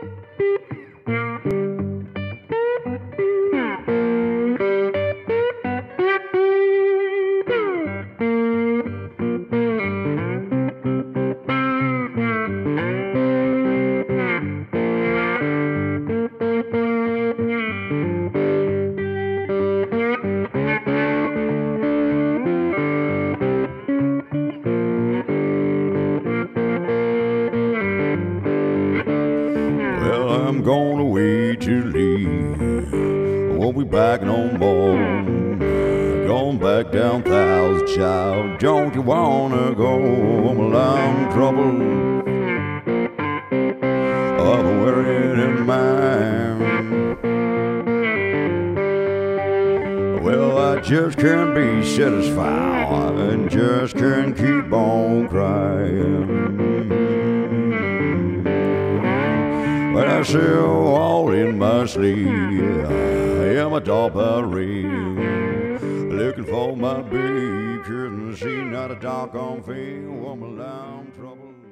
I'm gonna wait till leave. I won't be back no more. Going back down Thousand Child. Don't you wanna go? I'm in trouble of a worrying mind. Well, I just can't be satisfied and just can't keep on crying. When I sail all in my sleep, I am a dauber-ree, looking for my babe, couldn't see not a doggone thing, woman, I'm trouble.